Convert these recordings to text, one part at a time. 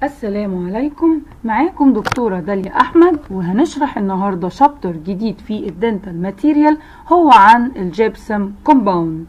السلام عليكم. معاكم دكتورة داليا أحمد، وهنشرح النهاردة شابتر جديد في الدنتال ماتيريال هو عن الجيبسم كومباوند.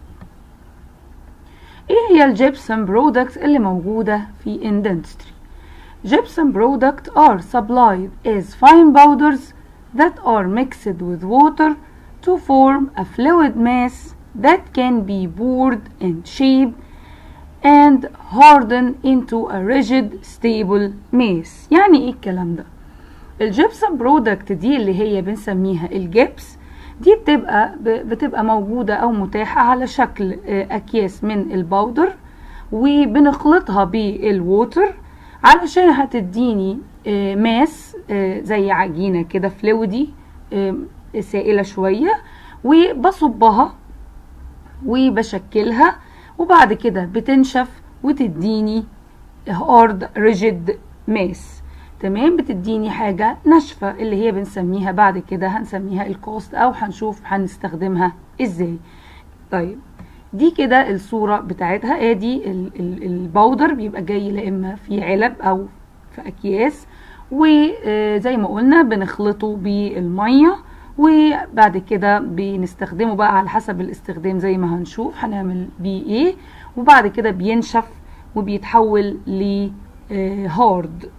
ايه هي الجيبسم برودكتس اللي موجودة في industry؟ Gypsum products are supplied as fine powders that are mixed with water to form a fluid mass that can be poured and shaped and harden into a rigid stable mass. يعني ايه الكلام ده؟ الجيبسم برودكت دي اللي هي بنسميها الجبس، دي بتبقى موجودة او متاحة على شكل اكياس من الباودر، وبنخلطها بالووتر علشان هتديني ماس زي عجينة كده فلويدي سائلة شوية، وبصبها وبشكلها، وبعد كده بتنشف وتديني هارد ريجيد ماس. تمام، بتديني حاجة ناشفة اللي هي بنسميها بعد كده هنسميها الكوست، او هنشوف هنستخدمها ازاي. طيب دي كده الصورة بتاعتها. ادي الباودر بيبقى جاي لا اما في علب او في اكياس، وزي ما قلنا بنخلطه بالمية، وبعد كده بنستخدمه بقى على حسب الاستخدام زي ما هنشوف هنعمل بيه ايه، وبعد كده بينشف وبيتحول لهارد.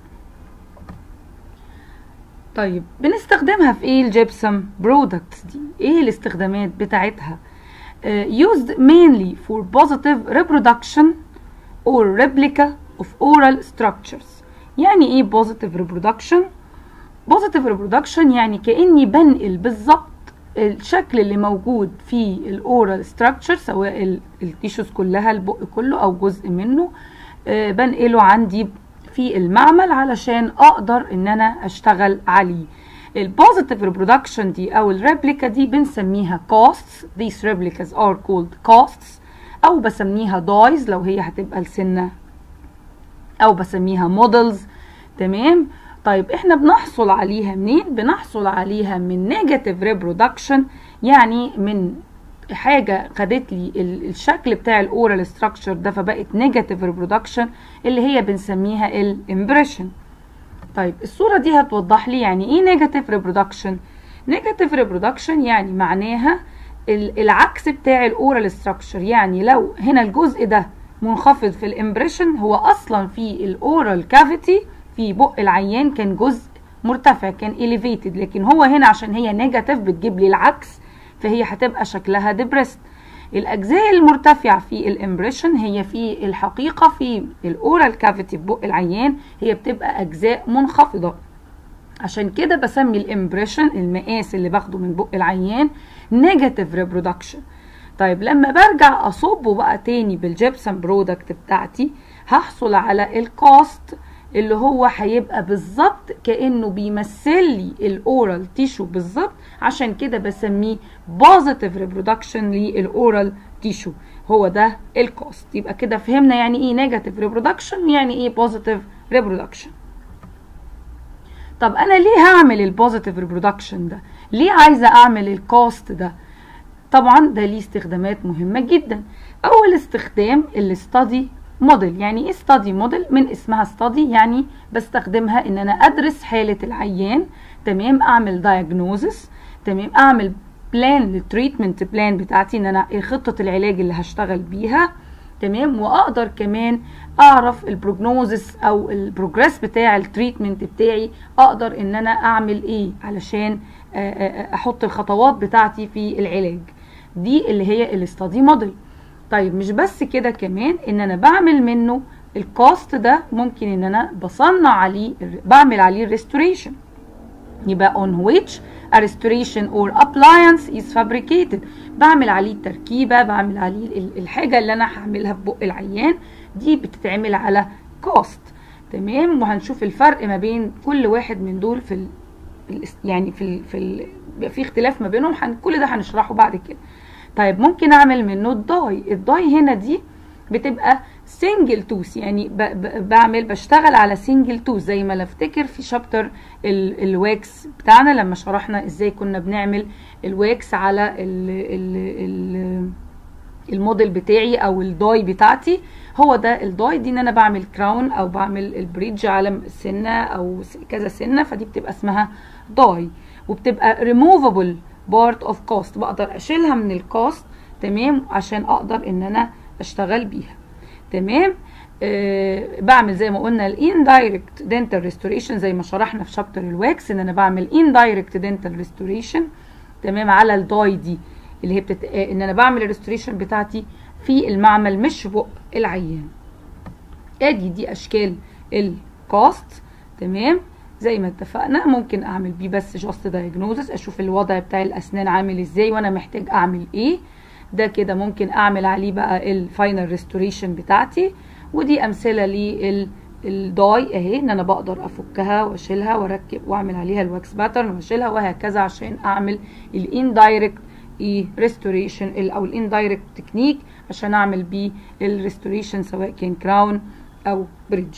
طيب بنستخدمها في ايه الجيبسم برودكتس دي؟ ايه الاستخدامات بتاعتها؟ used mainly for positive reproduction or replica of oral structures. يعني ايه positive reproduction؟ positive reproduction يعني كأني بنقل بالظبط الشكل اللي موجود في الاورال structure، سواء التيشوز كلها، البق كله او جزء منه، بنقله عندي في المعمل علشان اقدر ان انا اشتغل عليه. البوزيتيف ريبرودكشن دي او الريبليكا دي بنسميها casts. these replicas are called casts، او بسميها dyes لو هي هتبقى السنة، او بسميها مودلز. تمام. طيب احنا بنحصل عليها منين؟ بنحصل عليها من نيجاتيف ريبرودكشن، يعني من حاجة خدت لي الشكل بتاع الاورال ستراكشر ده فبقت نيجاتيف ريبرودكشن اللي هي بنسميها الامبريشن. طيب الصورة دي هتوضح لي يعني ايه نيجاتيف ريبرودكشن. نيجاتيف ريبرودكشن يعني معناها العكس بتاع الاورال ستراكشر، يعني لو هنا الجزء ده منخفض في الامبريشن، هو اصلا في الاورال كافيتي في بق العيان كان جزء مرتفع، كان elevated، لكن هو هنا عشان هي نيجاتيف بتجيب لي العكس، فهي هتبقى شكلها depressed. الاجزاء المرتفعه في الامبريشن هي في الحقيقه في الاورال كافيتي في بق العيان هي بتبقى اجزاء منخفضه، عشان كده بسمي الامبريشن المقاس اللي باخده من بق العيان نيجاتيف ريبرودكشن. طيب لما برجع اصبه بقى تاني بالجيبسم برودكت بتاعتي هحصل على الكوست اللي هو هيبقى بالظبط كأنه بيمثل لي الاورال تيشو بالظبط، عشان كده بسميه بوزيتيف ريبرودكشن للاورال تيشو، هو ده الكوست. يبقى كده فهمنا يعني ايه نيجاتيف ريبرودكشن، يعني ايه بوزيتيف ريبرودكشن. طب انا ليه هعمل البوزيتيف ريبرودكشن ده؟ ليه عايزه اعمل الكوست ده؟ طبعا ده ليه استخدامات مهمه جدا. اول استخدام الاستادي موديل. يعني ايه ستادي موديل؟ من اسمها ستادي يعني بستخدمها ان انا ادرس حالة العيان. تمام، اعمل دايجنوزس، تمام، اعمل بلان للتريتمنت بلان بتاعتي، ان انا خطة العلاج اللي هشتغل بيها. تمام، واقدر كمان اعرف البروجنوزس او البروجرس بتاع التريتمنت بتاعي، اقدر ان انا اعمل ايه علشان احط الخطوات بتاعتي في العلاج. دي اللي هي الاستادي موديل. طيب مش بس كده، كمان ان انا بعمل منه الكوست ده ممكن ان انا بصنع عليه، بعمل عليه ريستوريشن، يبقى on which a restoration or appliance is fabricated. بعمل عليه تركيبة، بعمل عليه الحاجة اللي انا هعملها في بق العيان، دي بتتعمل على كوست. تمام، وهنشوف الفرق ما بين كل واحد من دول في يعني في اختلاف ما بينهم، كل ده هنشرحه بعد كده. طيب ممكن اعمل منه الداي هنا دي بتبقى سنجل توث، يعني بشتغل على سنجل توث، زي ما نفتكر في شابتر الواكس بتاعنا لما شرحنا ازاي كنا بنعمل الواكس على الموديل بتاعي او الداي بتاعتي هو ده الداي دي، ان انا بعمل كراون او بعمل البريدج على سنه او كذا سنه، فدي بتبقى اسمها داي، وبتبقى ريموفابل بارت اوف كاست، بقدر اشيلها من الكاست تمام عشان اقدر ان انا اشتغل بيها تمام. بعمل زي ما قلنا الاندايركت دنتال ريستوريشن زي ما شرحنا في شابتر الواكس، ان انا بعمل اندايركت دنتال ريستوريشن تمام على الداي دي اللي هي ان انا بعمل الريستوريشن بتاعتي في المعمل مش بق العيان. دي اشكال الكاست تمام زي ما اتفقنا. ممكن اعمل بيه بس جاست دايجنوزس، اشوف الوضع بتاع الاسنان عامل ازاي وانا محتاج اعمل ايه، ده كده ممكن اعمل عليه بقى الفاينل ريستوريشن بتاعتي. ودي امثله للداي اهي، ان انا بقدر افكها واشيلها واركب واعمل عليها الواكس باترن واشيلها وهكذا عشان اعمل الاندايركت ريستوريشن او الاندايركت تكنيك عشان اعمل بيه الريستوريشن سواء كان كراون او بريدج.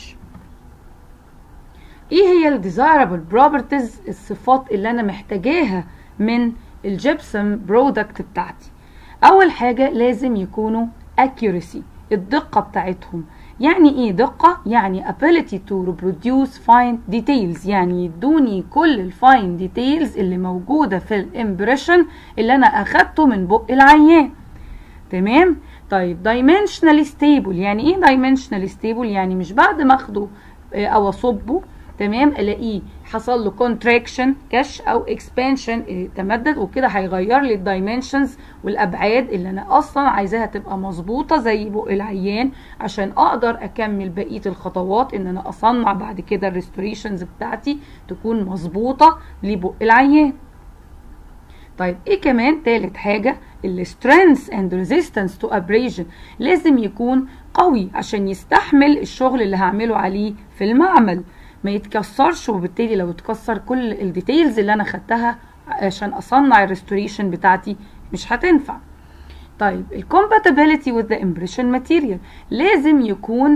ايه هي الديزايربل بروبرتيز، الصفات اللي انا محتاجاها من الجبسم برودكت بتاعتي؟ اول حاجه لازم يكونوا accuracy، الدقه بتاعتهم. يعني ايه دقه؟ يعني ability to reproduce fine details، يعني يدوني كل الفاين ديتيلز اللي موجوده في الامبريشن اللي انا اخدته من بق العيان تمام. طيب dimensionally stable، يعني ايه dimensionally stable؟ يعني مش بعد ما اخده او اصبه تمام الاقيه حصل له كونتراكشن كش او اكسبانشن تمدد، وكده هيغير لي الدايمنشنز والابعاد اللي انا اصلا عايزاها تبقى مظبوطه زي بق العيان عشان اقدر اكمل بقيه الخطوات ان انا اصنع بعد كده الريستوريشنز بتاعتي تكون مظبوطه لبق العيان. طيب ايه كمان تالت حاجه؟ السترينث اند ريزيستنس تو ابريجن، لازم يكون قوي عشان يستحمل الشغل اللي هعمله عليه في المعمل، ما يتكسرش، وبالتالي لو اتكسر كل الديتيلز اللي انا خدتها عشان اصنع الريستوريشن بتاعتي مش هتنفع. طيب الكومباتيبيليتي وذ ذا امبريشن ماتيريال، لازم يكون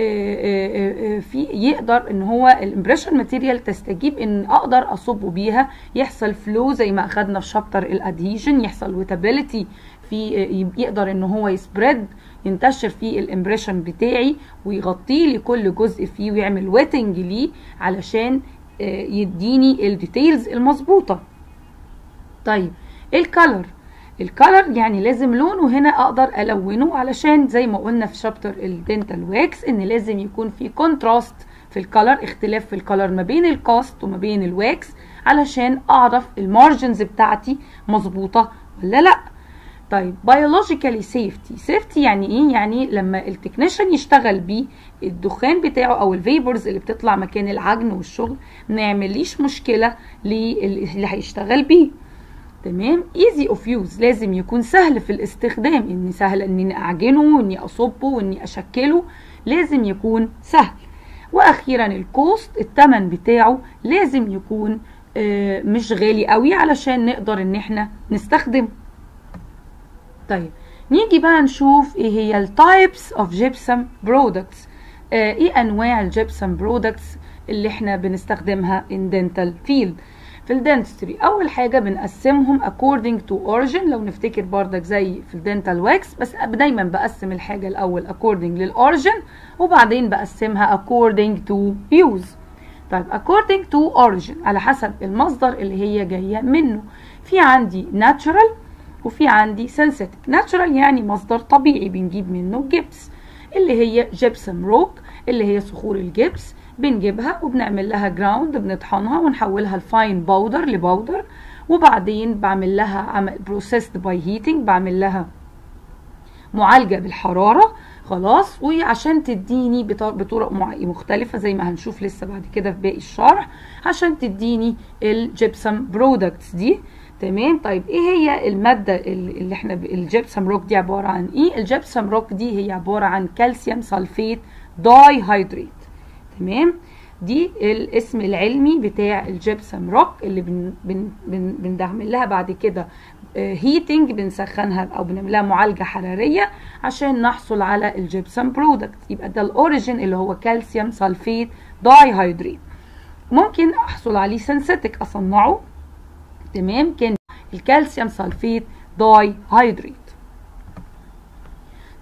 في يقدر ان هو الامبريشن ماتيريال تستجيب ان اقدر اصبه بيها، يحصل فلو زي ما اخدنا في شابتر الادهيجن، يحصل ويتابيليتي في يقدر ان هو يسبريد ينتشر في الامبريشن بتاعي ويغطي لي كل جزء فيه ويعمل ويتنج ليه علشان يديني الديتيلز المظبوطه. طيب الكالر، الكالر يعني لازم لونه هنا اقدر الونه علشان زي ما قلنا في شابتر الدنتال واكس ان لازم يكون في كونتراست في الكالر، اختلاف في الكالر ما بين الكاست وما بين الواكس علشان اعرف المارجنز بتاعتي مظبوطه ولا لا. طيب biologically safety يعني ايه؟ يعني لما التكنيشن يشتغل بيه الدخان بتاعه او الفيبرز اللي بتطلع مكان العجن والشغل ما يعمليش مشكله اللي هيشتغل بيه تمام. easy of use، لازم يكون سهل في الاستخدام، اني سهل اني اعجنه واني اصبه واني اشكله، لازم يكون سهل. واخيرا الكوست، الثمن بتاعه لازم يكون مش غالي قوي علشان نقدر ان احنا نستخدمه. طيب نيجي بقى نشوف ايه هي التايبس اوف جيبسم برودكتس، ايه انواع الجيبسم برودكتس اللي احنا بنستخدمها in dental field. في الدنتستري اول حاجه بنقسمهم according to origin، لو نفتكر بردك زي في الدنتال واكس، بس دايما بقسم الحاجه الاول according للاوريجن وبعدين بقسمها according to use. طيب according to origin على حسب المصدر اللي هي جايه منه. في عندي natural وفي عندي synthetic. natural يعني مصدر طبيعي بنجيب منه جبس، اللي هي جيبسم روك اللي هي صخور الجبس، بنجيبها وبنعمل لها جراوند، بنطحنها ونحولها لفاين باودر لباودر، وبعدين بعمل لها عمل بروسيسد باي هيتنج، بعمل لها معالجه بالحراره خلاص، وعشان تديني بطرق مختلفه زي ما هنشوف لسه بعد كده في باقي الشرح عشان تديني الجيبسم برودكتس دي تمام. طيب ايه هي الماده اللي احنا الجيبسم روك دي عباره عن ايه؟ الجيبسم روك دي هي عباره عن كالسيوم سلفيت داي هيدريت تمام. دي الاسم العلمي بتاع الجيبسم روك اللي بنعمل لها بعد كده هيتنج، بنسخنها او بنعمل لها معالجه حراريه عشان نحصل على الجيبسم برودكت. يبقى ده الاوريجين اللي هو كالسيوم سلفيت داي هيدريت. ممكن احصل عليه سينثيتك اصنعه تمام، كان الكالسيوم سلفيت داي هيدريت.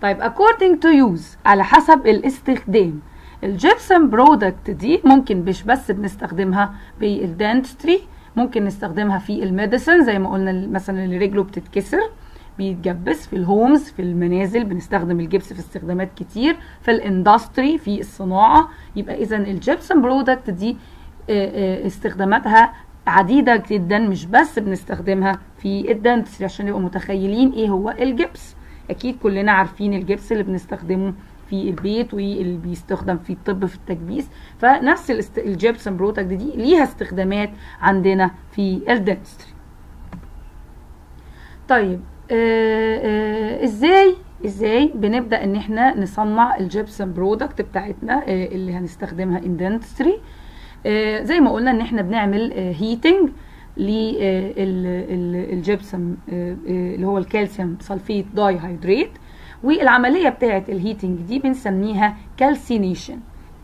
طيب according to use على حسب الاستخدام. الجيبسم برودكت دي ممكن مش بس بنستخدمها بالدنتستري، ممكن نستخدمها في الميديسن زي ما قلنا مثلا اللي رجله بتتكسر بيتجبس، في الهومز في المنازل بنستخدم الجبس في استخدامات كتير، في الاندستري في الصناعة. يبقى اذا الجيبسم برودكت دي استخداماتها عديدة جدا، مش بس بنستخدمها في الدنتستري. عشان نبقى متخيلين ايه هو الجبس، اكيد كلنا عارفين الجبس اللي بنستخدمه في البيت واللي بيستخدم في الطب في التكبيس، فنفس الجيبسم برودكت دي ليها استخدامات عندنا في الدنتستري. طيب ازاي بنبدا ان احنا نصنع الجيبسم برودكت بتاعتنا اللي هنستخدمها ان دنتستري؟ زي ما قلنا ان احنا بنعمل هيتنج للجيبسم اللي هو الكالسيوم سلفيت داي هيدريت، والعمليه بتاعه الهيتنج دي بنسميها كالسينيشن.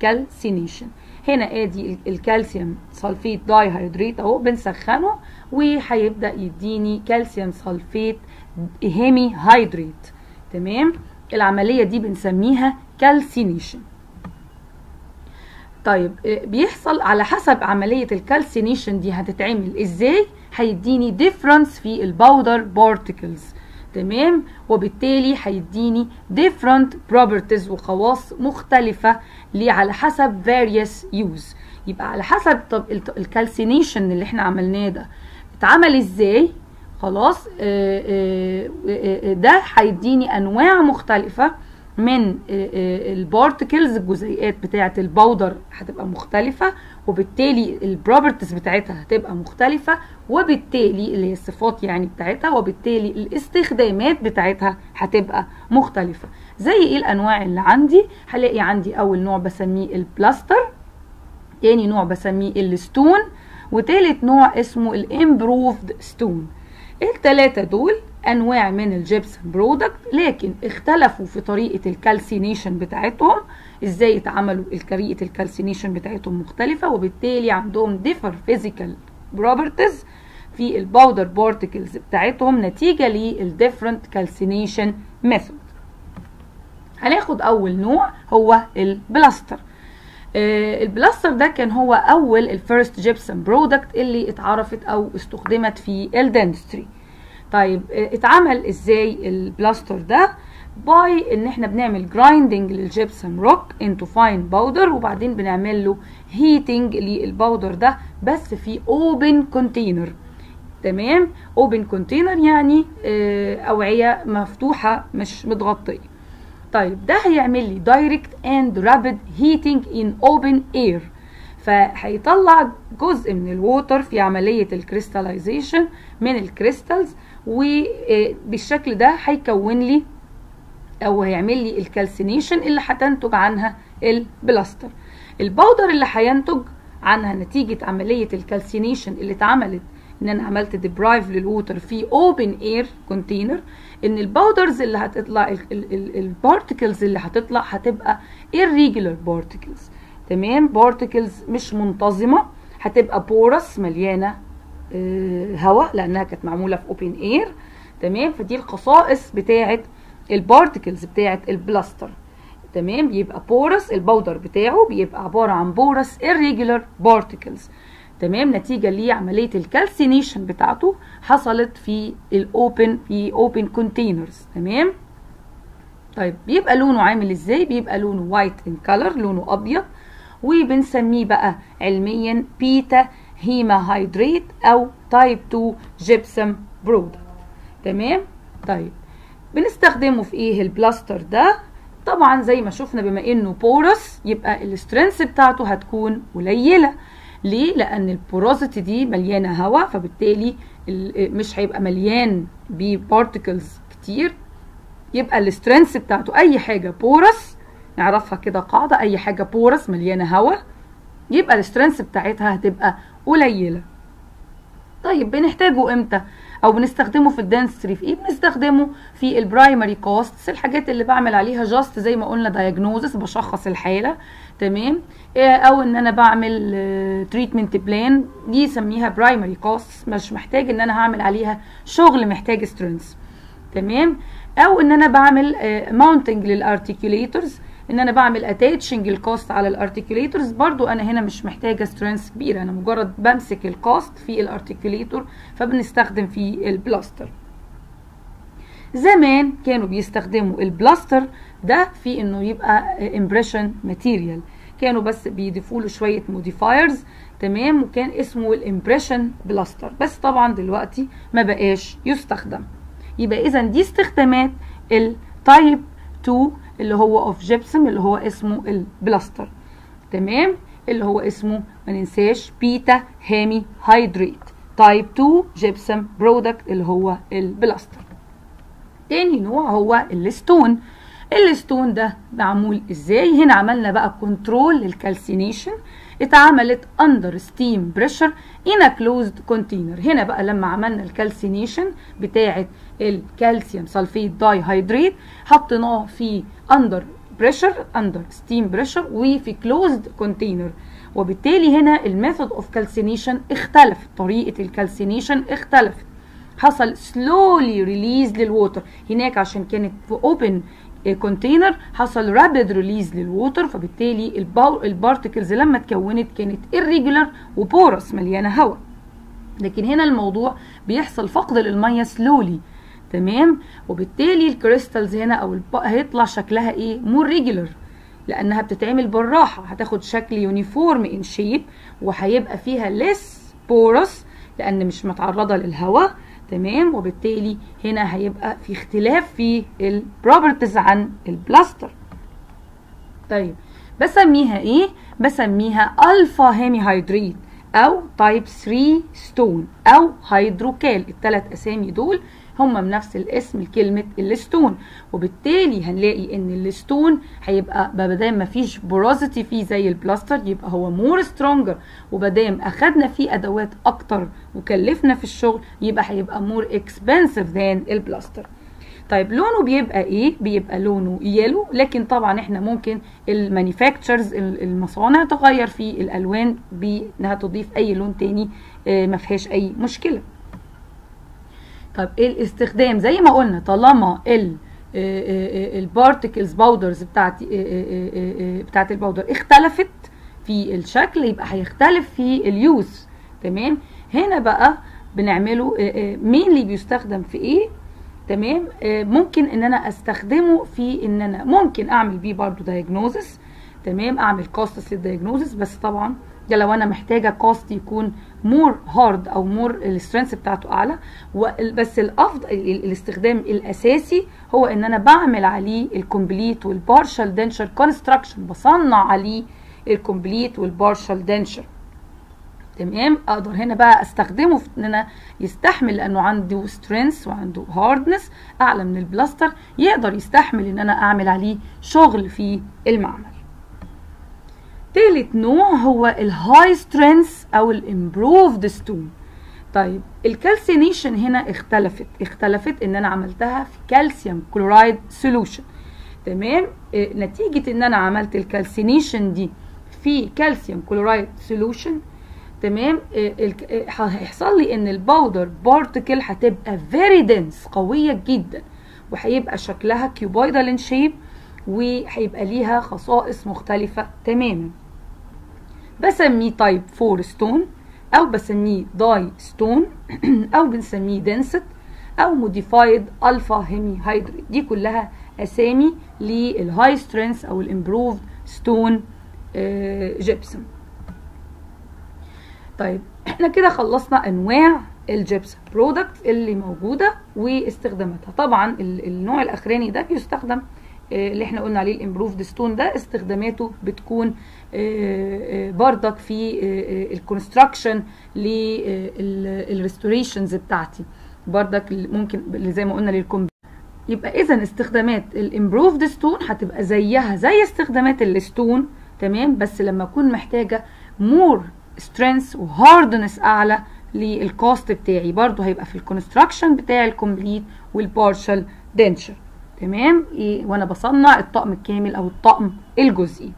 هنا ادي الكالسيوم سلفيت داي هيدريت اهو بنسخنه وهيبدا يديني كالسيوم سلفيت هيمي هيدريت. تمام، العمليه دي بنسميها كالسينيشن. طيب بيحصل على حسب عمليه الكالسينيشن دي هتتعمل ازاي، هيديني ديفرنس في الباودر بارتكلز. تمام، وبالتالي هيديني different properties وخواص مختلفة على حسب various use. يبقى على حسب طب الكالسينيشن اللي احنا عملناه ده اتعمل ازاي، خلاص ده هيديني انواع مختلفة من البارتكلز، الجزيئات بتاعة الباودر هتبقى مختلفة، وبالتالي البروبرتيز بتاعتها هتبقى مختلفة، وبالتالي اللي هي الصفات يعني بتاعتها، وبالتالي الاستخدامات بتاعتها هتبقى مختلفة. زي ايه الانواع اللي عندي؟ هلاقي عندي اول نوع بسميه البلاستر، تاني نوع بسميه الستون، وتالت نوع اسمه الامبروفد ستون. التلاتة دول انواع من الجيبسم برودكت، لكن اختلفوا في طريقة الكالسينيشن بتاعتهم. ازاي اتعملوا؟ طريقة الكالسينيشن بتاعتهم مختلفة، وبالتالي عندهم differ physical properties في الباودر بارتكلز بتاعتهم نتيجة للديفرنت كالسينيشن ميثود. هناخد اول نوع هو البلاستر. البلاستر ده كان هو اول الفيرست جيبسم برودكت اللي اتعرفت او استخدمت في الدنتستري. طيب اتعمل ازاي البلاستر ده؟ باي ان احنا بنعمل جرايندنج للجيبسم روك انتو فاين باودر، وبعدين بنعمل له هيتنج للباودر ده بس في اوبن كونتينر. تمام، اوبن كونتينر يعني اوعيه مفتوحه مش متغطيه. طيب ده هيعمل لي دايركت اند رابيد هيتنج ان اوبن اير، فهيطلع جزء من الووتر في عمليه الكريستاليزيشن من الكريستالز، وبالشكل ده هيكون لي او هيعمل لي الكالسينيشن اللي هتنتج عنها البلاستر. الباودر اللي هينتج عنها نتيجه عمليه الكالسينيشن اللي اتعملت ان انا عملت ديبرايف للووتر في اوبن اير كونتينر، ان الباودرز اللي هتطلع البارتكلز اللي هتطلع هتبقى irregular particles. تمام، بارتكلز مش منتظمه، هتبقى بورس مليانه هواء لانها كانت معموله في اوبن اير. تمام، فدي الخصائص بتاعه البارتكلز بتاعه البلاستر. تمام، يبقى بورس الباودر بتاعه بيبقى عباره عن بورس irregular particles. تمام، نتيجه لعمليه الكالسينيشن بتاعته حصلت في اوبن كونتينرز. تمام، طيب بيبقى لونه عامل ازاي؟ بيبقى لونه وايت ان كلر، لونه ابيض، وبنسميه بقى علميا بيتا هيما هيدريت او تايب 2 جيبسم برودكت. تمام، طيب بنستخدمه في ايه البلاستر ده؟ طبعا زي ما شفنا بما انه بورس يبقى السترينث بتاعته هتكون قليله. ليه؟ لان البوروزيتي دي مليانه هواء، فبالتالي مش هيبقى مليان ببارتكلز كتير، يبقى السترينث بتاعته اي حاجه بورس نعرفها كده قاعده، اي حاجه بورس مليانه هواء يبقى السترينث بتاعتها هتبقى قليله. طيب بنحتاجه امتى او بنستخدمه في الدنتستري في ايه؟ بنستخدمه في البرايمري كوستس، الحاجات اللي بعمل عليها جاست زي ما قلنا دايجنوزس، بشخص الحاله. تمام، او ان انا بعمل تريتمنت بلان، دي سميها برايمري كوستس، مش محتاج ان انا هعمل عليها شغل محتاج سترينث. تمام، او ان انا بعمل ماونتنج للارتيكوليتورز، ان انا بعمل اتاتشنج الكاست على الارتيكوليتورز. برضو انا هنا مش محتاجه سترينث كبيره، انا مجرد بمسك الكاست في الارتيكوليتور فبنستخدم فيه البلاستر. زمان كانوا بيستخدموا البلاستر ده في انه يبقى امبريشن ماتيريال، كانوا بس بيضيفوا له شويه موديفايرز، تمام، وكان اسمه الامبريشن بلاستر، بس طبعا دلوقتي ما بقاش يستخدم. يبقى اذا دي استخدامات التايب 2 اللي هو اوف جيبسم اللي هو اسمه البلاستر، تمام، اللي هو اسمه ما ننساش بيتا هامي هيدريت تايب 2 جيبسم برودكت اللي هو البلاستر. تاني نوع هو الستون. الستون ده معمول ازاي؟ هنا عملنا بقى كنترول للكالسينيشن، اتعملت اندر ستيم بريشر ان ا كلوزد كونتينر. هنا بقى لما عملنا الكالسينيشن بتاعه الكالسيوم سلفيت داي هيدريت حطيناه في اندر بريشر، اندر ستيم بريشر، وفي كلوزد كونتينر، وبالتالي هنا الميثود اوف كالسينيشن اختلفت، طريقه الكالسينيشن اختلفت، حصل سلولي ريليز للووتر. هناك عشان كانت في اوبن كونتينر حصل رابيد ريليز للووتر، فبالتالي البارتكلز لما اتكونت كانت irregular وبورس مليانه هواء. لكن هنا الموضوع بيحصل فقد للميه سلولي، تمام، وبالتالي الكريستالز هنا او هيطلع شكلها ايه؟ مور ريجولر، لانها بتتعمل بالراحه، هتاخد شكل يونيفورم ان شيب، وهيبقى فيها ليس بورس لان مش متعرضه للهواء، تمام، وبالتالي هنا هيبقى في اختلاف في البروبرتيز عن البلاستر. طيب بسميها ايه؟ بسميها الفا هيمي هيدريت او تايب 3 ستون او هيدروكال. الثلاث اسامي دول هم من نفس الاسم لكلمه الستون، وبالتالي هنلاقي ان الستون هيبقى بدام ما فيش بوروزيتي فيه زي البلاستر يبقى هو مور سترونجر، وبدام اخدنا فيه ادوات اكتر وكلفنا في الشغل يبقى هيبقى مور اكسبنسيف ذان البلاستر. طيب لونه بيبقى ايه؟ بيبقى لونه يلو، لكن طبعا احنا ممكن المانيفاكتشرز المصانع تغير في الالوان بانها تضيف اي لون تاني، ما فيهاش اي مشكله. طب ايه الاستخدام؟ زي ما قلنا طالما البارتكلز باودرز بتاعت الباودر اختلفت في الشكل يبقى هيختلف في اليوز، تمام. هنا بقى بنعمله مين اللي بيستخدم في ايه، تمام. ممكن ان انا استخدمه في ان انا ممكن اعمل بيه برضو دايجنوزس، تمام، اعمل كاستس للدايجنوزس، بس طبعا ده لو انا محتاجه كاست يكون مور هارد او مور السترينث بتاعته اعلى. بس الافضل الاستخدام الاساسي هو ان انا بعمل عليه الكومبليت والبارشال دنشر كونستراكشن، بصنع عليه الكومبليت والبارشال دنشر، تمام. اقدر هنا بقى استخدمه في ان انا يستحمل لانه عنده سترينث وعنده هاردنس اعلى من البلاستر، يقدر يستحمل ان انا اعمل عليه شغل في المعمل. تالت نوع هو الهاي سترينث او الامبروفد ستون. طيب الكالسينيشن هنا اختلفت ان انا عملتها في كالسيوم كلورايد سولوشن، تمام. نتيجه ان انا عملت الكالسينيشن دي في كالسيوم كلورايد سولوشن، تمام، هيحصل لي ان الباودر بارتكل هتبقى فيري دنس قويه جدا، وهيبقى شكلها كيوبويدال ان شيب، وهيبقى ليها خصائص مختلفه تماما. بسميه تايب 4 ستون او بسميه داي ستون او بنسميه دنست او موديفايد الفا هيمي هيدريت. دي كلها اسامي للهاي سترينث او الامبروفد ستون جيبسم. طيب احنا كده خلصنا انواع الجيبسم برودكت اللي موجوده واستخداماتها. طبعا النوع الاخراني ده بيستخدم اللي احنا قلنا عليه الامبروفد ستون ده استخداماته بتكون بردك في الكونستراكشن للريستوريشنز بتاعتي، بردك ممكن زي ما قلنا للكم. يبقى اذا استخدامات الامبروفد ستون هتبقى زيها زي استخدامات الستون، تمام، بس لما اكون محتاجه مور سترينث وهاردنس اعلى للكوست بتاعي، برضو هيبقى في الكونستراكشن بتاع الكومبليت والبارشال دنشر، تمام، وانا بصنع الطقم الكامل او الطقم الجزئي.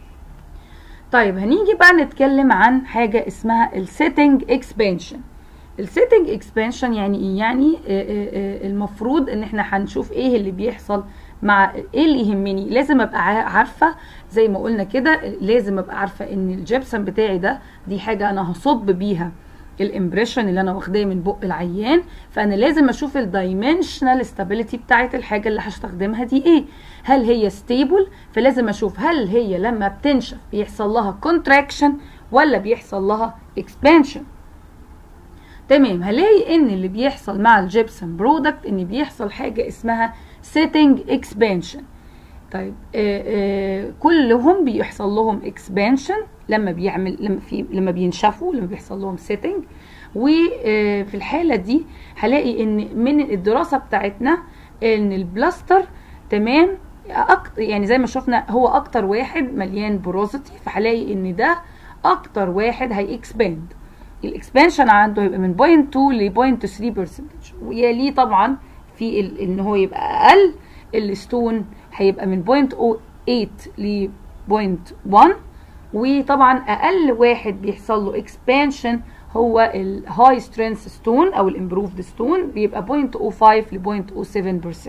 طيب هنيجي بقى نتكلم عن حاجه اسمها السيتنج اكسبانشن. السيتنج اكسبانشن يعني ايه؟ يعني المفروض ان احنا هنشوف ايه اللي بيحصل مع ايه اللي يهمني. لازم ابقى عارفه زي ما قلنا كده، لازم ابقى عارفه ان الجبسم بتاعي ده دي حاجه انا هصب بيها الامبريشن اللي انا واخداه من بق العيان، فانا لازم اشوف الدايمنشنال ستابيليتي بتاعت الحاجه اللي هستخدمها دي ايه. هل هي ستيبل؟ فلازم اشوف هل هي لما بتنشف بيحصل لها كونتراكشن ولا بيحصل لها اكسبانشن. تمام، هلاقي ان اللي بيحصل مع الجبسم برودكت ان بيحصل حاجه اسمها سيتنج اكسبانشن. طيب كلهم بيحصل لهم اكسبانشن لما بينشفوا، لما بيحصل لهم سيتنج. وفي الحاله دي هلاقي ان من الدراسه بتاعتنا ان البلاستر تمام يعني زي ما شفنا هو اكتر واحد مليان بوروزيتي، فهلاقي ان ده اكتر واحد هي اكسباند. الاكسبانشن عنده هيبقى من 0.2 ل 0.3%، ويليه طبعا في ان هو يبقى اقل الستون هيبقى من 0.08 ل 0.1، وطبعا اقل واحد بيحصل له اكسبانشن هو الهاي سترينث ستون او الامبروفد ستون، بيبقى 0.05 ل 0.07%.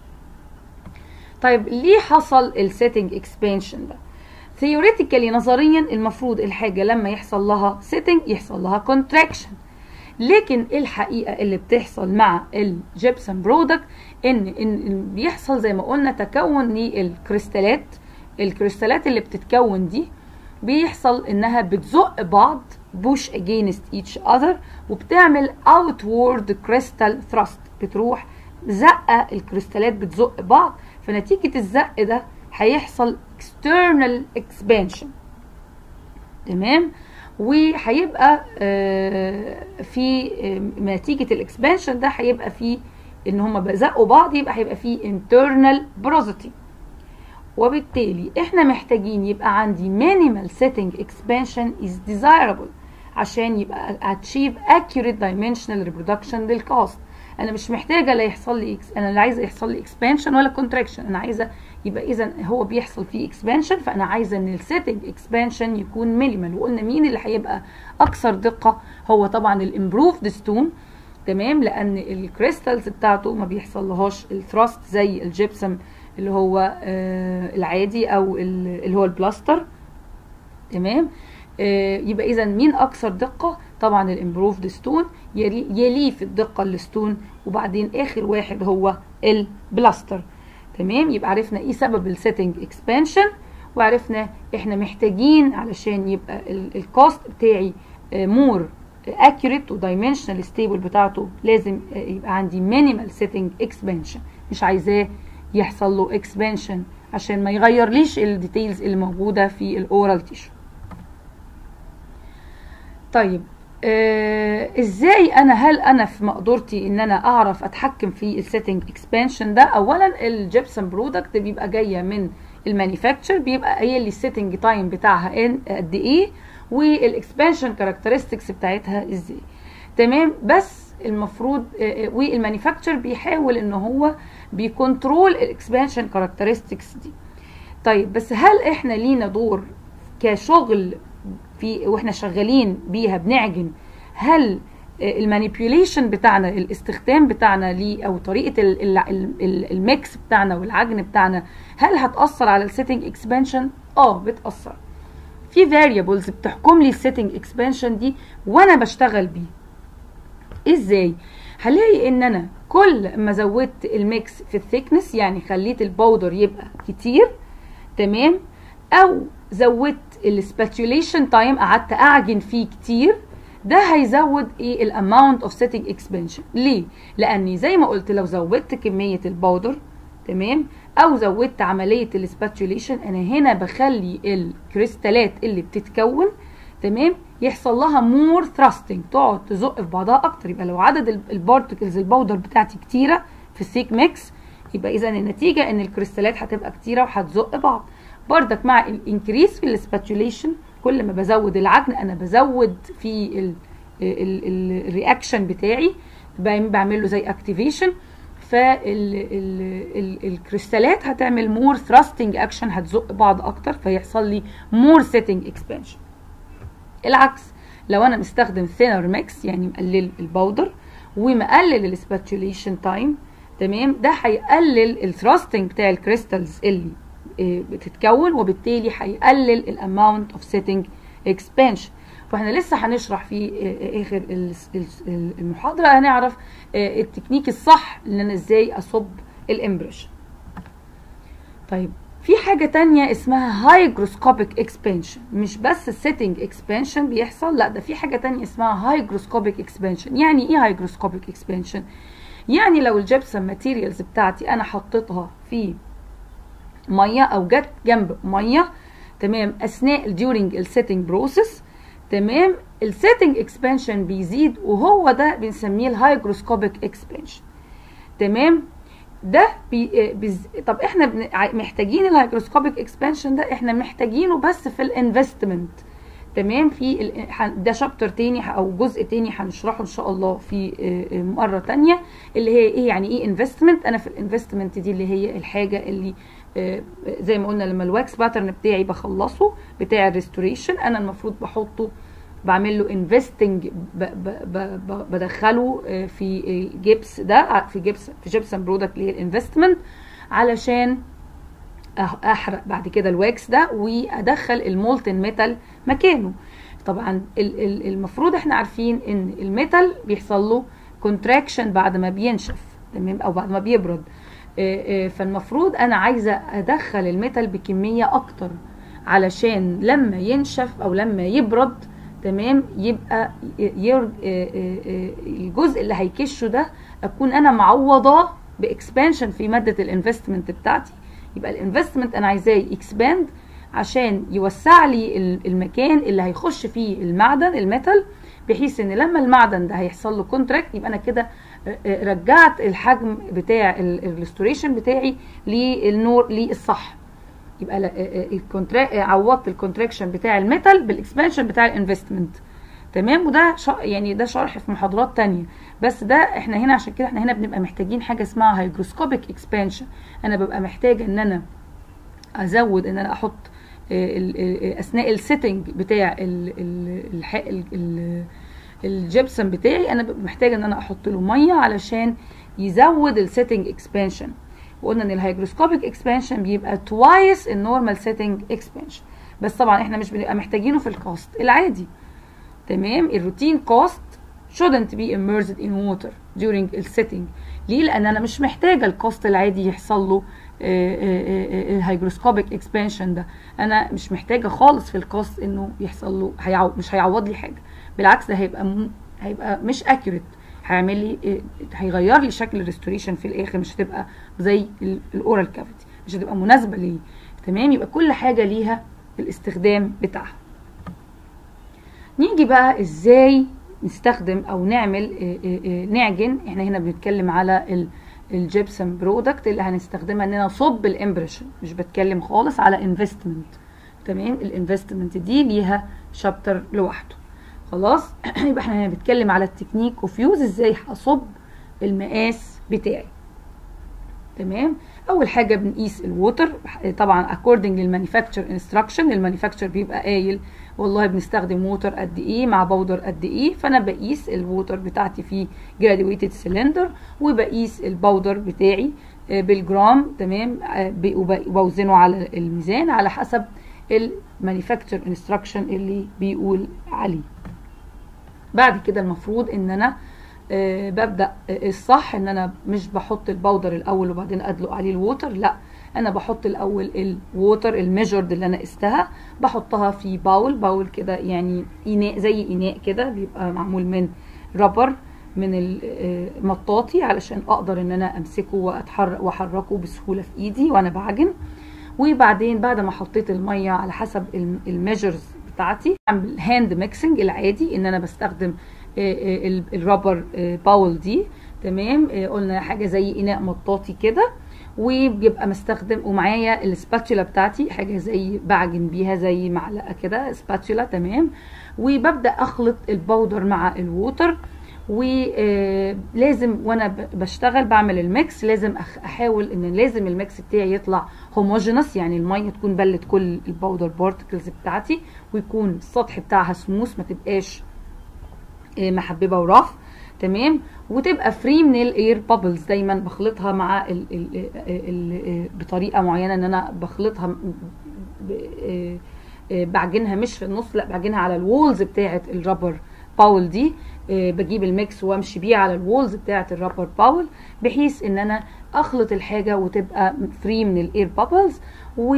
طيب ليه حصل السيتنج اكسبانشن ده؟ ثيوريتيكالي نظريا المفروض الحاجه لما يحصل لها سيتنج يحصل لها كونتراكشن، لكن الحقيقه اللي بتحصل مع الجبسم برودكت ان بيحصل زي ما قلنا تكون للكريستالات. الكريستالات اللي بتتكون دي بيحصل انها بتزق بعض push against each other، وبتعمل outward crystal thrust، بتروح زقه الكريستالات بتزق بعض، فنتيجه الزق ده هيحصل external expansion. تمام، وهيبقى في نتيجه الاكسبانشن ده هيبقى في ان هما بيزقوا بعض، يبقى هيبقى في internal porosity، وبالتالي احنا محتاجين يبقى عندي minimal setting expansion is desirable عشان يبقى achieve accurate dimensional reproduction للكاست. انا مش محتاجه لا يحصل لي انا لا عايزه يحصل لي expansion ولا contraction، انا عايزه يبقى اذا هو بيحصل فيه expansion، فانا عايزه ان السيتنج expansion يكون minimal. وقلنا مين اللي هيبقى اكثر دقه؟ هو طبعا الامبروفد ستون، تمام، لان الكريستالز بتاعته ما بيحصل لهاش الثراست زي الجبسم اللي هو العادي او اللي هو البلاستر. تمام، يبقى اذا مين اكثر دقه؟ طبعا الامبروفد ستون، يليه في الدقه الستون، وبعدين اخر واحد هو البلاستر. تمام، يبقى عرفنا ايه سبب السيتنج اكسبانشن، وعرفنا احنا محتاجين علشان يبقى الكوست بتاعي مور accurate ودايمنشنال ستيبل بتاعته لازم يبقى عندي مينيمال سيتنج اكسبانشن، مش عايزاه يحصل له اكسبانشن عشان ما يغيرليش الديتيلز اللي موجوده في الاورال تيشو. طيب ازاي هل انا في مقدرتي ان انا اعرف اتحكم في السيتنج اكسبانشن ده؟ اولا الجبسم برودكت بيبقى جايه من المانيفاكتشر، بيبقى قايل لي السيتنج تايم بتاعها قد ايه والاكسبانشن كاركترستكس بتاعتها ازاي. تمام، بس المفروض والمانيفاكتشر بيحاول ان هو بيكنترول الاكسبانشن كاركترستكس دي. طيب بس هل احنا لينا دور كشغل في واحنا شغالين بيها بنعجن؟ هل المانيبيوليشن بتاعنا، الاستخدام بتاعنا ليه او طريقه الميكس بتاعنا والعجن بتاعنا هل هتاثر على السيتنج اكسبانشن؟ بتاثر. في فاريبلز بتحكم لي السيتنج اكسبانشن دي وانا بشتغل بيه. ازاي؟ هلاقي ان انا كل ما زودت الميكس في الثيكنس، يعني خليت الباودر يبقى كتير، تمام، او زودت السباتيوليشن تايم، قعدت اعجن فيه كتير، ده هيزود ايه؟ الاماونت اوف سيتنج اكسبانشن. ليه؟ لاني زي ما قلت لو زودت كميه الباودر، تمام، او زودت عمليه السباتيوليشن، انا هنا بخلي الكريستالات اللي بتتكون، تمام، يحصل لها مور ثراستنج، تقعد تزق في بعضها اكتر. يبقى لو عدد البارتكلز الباودر بتاعتي كتيره في الثيك ميكس، يبقى اذا النتيجه ان الكريستالات هتبقى كتيره وهتزق بعض. بردك مع الانكريس في السباتيوليشن، كل ما بزود العجن انا بزود في الرياكشن بتاعي، بعمل له زي اكتيفيشن، فالكريستالات هتعمل مور ثراستنج اكشن، هتزق بعض اكتر، فيحصل لي مور سيتنج اكسبانشن. العكس لو انا مستخدم ثينر ميكس يعني مقلل الباودر ومقلل السباتوليشن تايم، تمام، ده هيقلل الثراستنج بتاع الكريستالز اللي بتتكون، وبالتالي هيقلل الاماونت اوف سيتنج اكسبانشن. فاحنا لسه هنشرح في اخر المحاضره هنعرف التكنيك الصح ان انا ازاي اصب الامبريشن. طيب في حاجه تانية اسمها هايجروسكوبيك اكسبانشن، مش بس السيتنج اكسبانشن بيحصل، لا ده في حاجه تانية اسمها هايجروسكوبيك اكسبانشن. يعني ايه هايجروسكوبيك اكسبانشن؟ يعني لو الجبسم ماتيريالز بتاعتي انا حطيتها في ميه او جت جنب ميه، تمام، اثناء during السيتنج بروسيس، تمام، السيتنج اكسبانشن بيزيد، وهو ده بنسميه الهايجروسكوبيك اكسبانشن. تمام، ده طب احنا محتاجين الهايجروسكوبيك اكسبانشن ده، احنا محتاجينه بس في الانفستمنت. تمام، في ده شابتر تاني او جزء تاني هنشرحه ان شاء الله في مره تانيه، اللي هي ايه يعني ايه انفستمنت. انا في الانفستمنت دي اللي هي الحاجه اللي زي ما قلنا لما الواكس باترن بتاعي بخلصه بتاع الريستوريشن، انا المفروض بحطه بعمل له انفستنج، بدخله في جبس، ده في جبسم برودكت اللي هي الانفستمنت، علشان احرق بعد كده الواكس ده وادخل المولتن ميتال مكانه. طبعا المفروض احنا عارفين ان الميتال بيحصل له كونتراكشن بعد ما بينشف، تمام، او بعد ما بيبرد. فالمفروض انا عايزه ادخل الميتال بكميه اكتر علشان لما ينشف او لما يبرد، تمام، يبقى الجزء اللي هيكشه ده اكون انا معوضاه باكسبانشن في ماده الانفستمنت بتاعتي. يبقى الانفستمنت انا عايزاه يكسباند عشان يوسع لي المكان اللي هيخش فيه المعدن الميتال، بحيث ان لما المعدن ده هيحصل له كونتراكت يبقى انا كده رجعت الحجم بتاع الريستوريشن بتاعي للنور للصح. يبقى عوضت الكونتراكشن بتاع الميتال بالاكسبانشن بتاع الانفستمنت. تمام، وده يعني ده شرح في محاضرات تانية، بس ده احنا هنا عشان كده احنا هنا بنبقى محتاجين حاجه اسمها هايجروسكوبيك اكسبانشن. انا ببقى محتاجه ان انا ازود، ان انا احط اثناء السيتنج بتاع الجبسم بتاعي، انا ببقى محتاجه ان انا احط له ميه علشان يزود السيتنج اكسبانشن. وقلنا ان الهايجروسكوبيك اكسبانشن بيبقى توايس النورمال سيتنج اكسبانشن، بس طبعا احنا مش بنبقى محتاجينه في الكاست العادي. تمام، الروتين كاست shouldn't be immersed in water during السيتنج. ليه؟ لان انا مش محتاجه الكاست العادي يحصل له الهايجروسكوبيك اكسبانشن ده، انا مش محتاجه خالص في الكاست انه يحصل له، مش هيعوض لي حاجه، بالعكس ده هيبقى مش اكيوريت، هيعمل لي هيغير لي شكل الريستوريشن في الاخر، مش هتبقى زي الاورال كافيتي، مش هتبقى مناسبه ليه. تمام، يبقى كل حاجه ليها الاستخدام بتاعها. نيجي بقى ازاي نستخدم او نعمل نعجن. احنا هنا بنتكلم على الجبسم برودكت اللي هنستخدمها اننا نصب الامبريشن، مش بتكلم خالص على انفستمنت. تمام، الانفستمنت دي ليها شابتر لوحده. خلاص يبقى احنا هنا بنتكلم على التكنيك اوف يوز، ازاي هصب المقاس بتاعي. تمام، اول حاجه بنقيس الووتر طبعا according للمانيفاكتشر انستراكشن. المانيفاكتشر بيبقى قايل والله بنستخدم ووتر قد ايه مع باودر قد ايه، فانا بقيس الووتر بتاعتي في جراديويتد سيلندر، وبقيس الباودر بتاعي بالجرام. تمام، وبوزنه على الميزان على حسب المانيفاكتشر انستراكشن اللي بيقول عليه. بعد كده المفروض ان انا ببدأ الصح ان انا مش بحط الباودر الاول وبعدين ادلق عليه الووتر، لا انا بحط الاول الووتر الميجرد اللي انا قستها، بحطها في باول كده، يعني اناء زي اناء كده بيبقى معمول من رابر من المطاطي، علشان اقدر ان انا امسكه واحركه بسهوله في ايدي وانا بعجن. وبعدين بعد ما حطيت الميه على حسب الميجرز بتاعتي اعمل هاند ميكسنج العادي، ان انا بستخدم الرابر باول دي. تمام، قلنا حاجه زي اناء مطاطي كده، وبيبقى مستخدم ومعايا السباتولا بتاعتي، حاجه زي بعجن بيها زي معلقه كده سباتولا. تمام، وببدا اخلط الباودر مع الووتر، ولازم وانا بشتغل بعمل الميكس لازم احاول ان لازم الميكس بتاعي يطلع هوموجينس، يعني الميه تكون بلت كل الباودر بارتكلز بتاعتي، ويكون السطح بتاعها سموث، ما تبقاش محببه ورف. تمام. وتبقى فري من الاير بابلز. دايما بخلطها مع بطريقه معينه، ان انا بخلطها بعجنها مش في النص، لا بعجنها على الوولز بتاعه الرابر باول دي. بجيب الميكس وامشي بيه على الوولز بتاعه الرابر باول، بحيث ان انا اخلط الحاجه وتبقى فري من الاير بابلز. و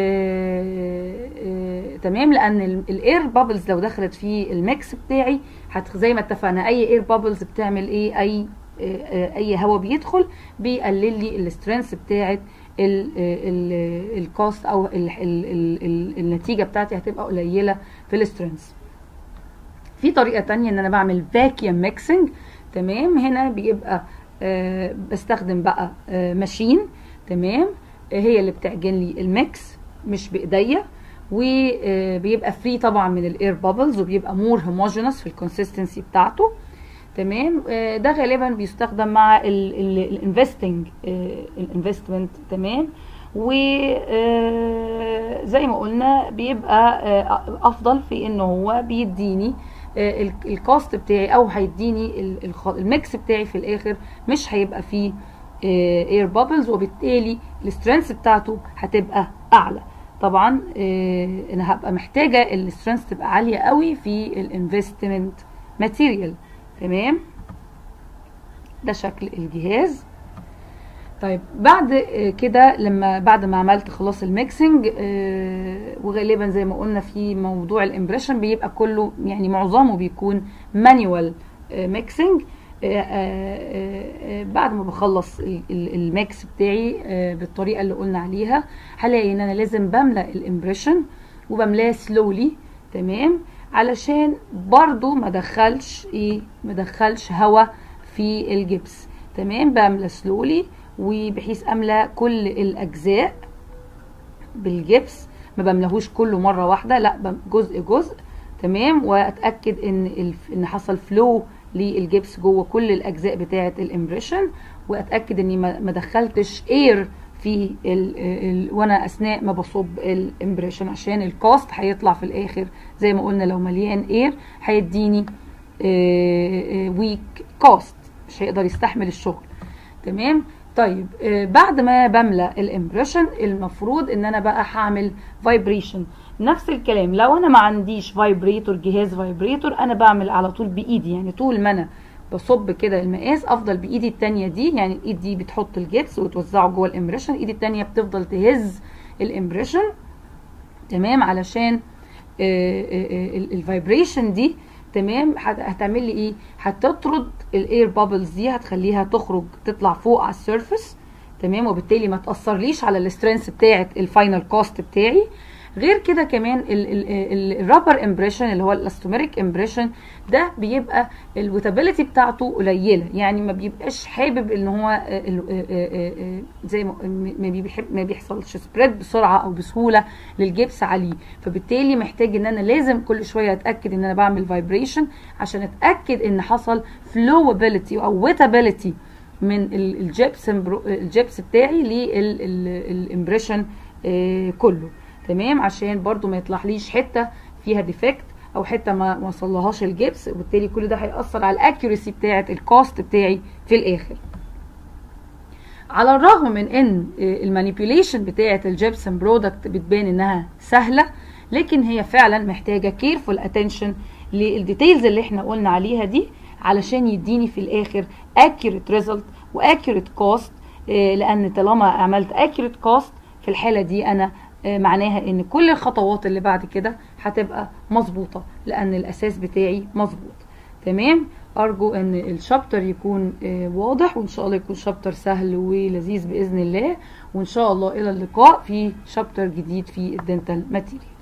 تمام، لان الاير بابلز لو دخلت في الميكس بتاعي زي ما اتفقنا، اي اير بابلز بتعمل ايه؟ اي هواء بيدخل بيقلل لي السترينث بتاعه الكوست، او النتيجه بتاعتي هتبقى قليله في السترينث. في طريقه تانية ان انا بعمل فاكيوم ميكسنج. تمام. هنا بيبقى بستخدم بقى ماشين. تمام. هي اللي بتعجن لي الميكس مش بايديا، وبيبقى فري طبعا من الاير بابلز، وبيبقى مور هوموجينوس في الكونسيستنسي بتاعته. تمام. ده غالبا بيستخدم مع الانفستمنت. تمام. وزي ما قلنا بيبقى افضل في ان هو بيديني الكوست بتاعي، او هيديني الميكس بتاعي في الاخر مش هيبقى فيه اير بابلز، وبالتالي السترينث بتاعته هتبقى اعلى. طبعا انا هبقى محتاجه السترينث تبقى عاليه قوي في الانفستمنت ماتيريال. تمام. ده شكل الجهاز. طيب بعد كده، بعد ما عملت خلاص الميكسنج، وغالبا زي ما قلنا في موضوع الامبريشن بيبقى كله يعني معظمه بيكون مانيوال ميكسنج. بعد ما بخلص الميكس بتاعي بالطريقه اللي قلنا عليها، هلاقي ان انا لازم بملى الامبريشن وبملاه سلولي. تمام. علشان برضو ما دخلش هواء في الجبس. تمام. بملى سلولي، وبحيث املى كل الاجزاء بالجبس، ما بملاهوش كله مره واحده، لا جزء جزء. تمام. واتاكد ان حصل فلو للجبس جوه كل الاجزاء بتاعه الامبريشن، واتاكد اني ما دخلتش اير في وانا اثناء ما بصب الامبريشن، عشان الكاست هيطلع في الاخر زي ما قلنا لو مليان اير هيديني ويك كاست، مش هيقدر يستحمل الشغل. تمام. طيب بعد ما بملى الامبريشن، المفروض ان انا بقى هعمل فايبريشن. نفس الكلام، لو انا ما عنديش فايبريتور، جهاز فايبريتور، انا بعمل على طول بايدي. يعني طول ما انا بصب كده المقاس، افضل بايدي التانية دي، يعني الايد دي بتحط الجبس وتوزعه جوه الامبريشن، الايد التانية بتفضل تهز الامبريشن. تمام. علشان الفايبريشن دي تمام هتعمل لي ايه؟ هتطرد الاير بابلز دي، هتخليها تخرج تطلع فوق على السيرفس. تمام. وبالتالي ما تاثرليش على السترينث بتاعه الفاينل كوست بتاعي. غير كده كمان الرابر امبريشن اللي هو الاستوميريك امبريشن ده بيبقى الوتابيليتي بتاعته قليله، يعني ما بيبقاش حابب ان هو زي ما بيحصلش سبريد بسرعه او بسهوله للجبس عليه. فبالتالي محتاج ان انا لازم كل شويه اتاكد ان انا بعمل فايبريشن عشان اتاكد ان حصل فلوابيليتي او ويتابيليتي من الجبس بتاعي للامبريشن كله. تمام. عشان برضو ما يطلعليش حته فيها ديفكت او حته ما وصلهاش الجبس، وبالتالي كل ده هيأثر على الاكيوريسي بتاعه الكوست بتاعي في الاخر. على الرغم من ان المانيبيوليشن بتاعه الجبسم برودكت بتبان انها سهله، لكن هي فعلا محتاجه كيرفول اتنشن للديتيلز اللي احنا قلنا عليها دي، علشان يديني في الاخر accurate result و accurate cost. لان طالما عملت accurate cost في الحاله دي انا معناها ان كل الخطوات اللي بعد كده هتبقى مظبوطه، لان الاساس بتاعي مظبوط. تمام. ارجو ان الشابتر يكون واضح، وان شاء الله يكون شابتر سهل ولذيذ باذن الله، وان شاء الله الى اللقاء في شابتر جديد في الدنتال ماتيريال.